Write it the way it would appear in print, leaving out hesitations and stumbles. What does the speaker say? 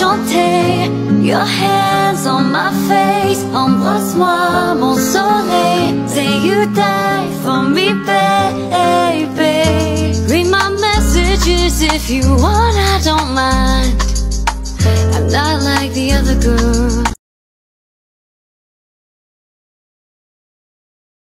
chanter. Your hands on my face, embrasse-moi mon soleil. Say you die for me, baby. Read my messages if you want, I don't mind. I'm not like the other girls.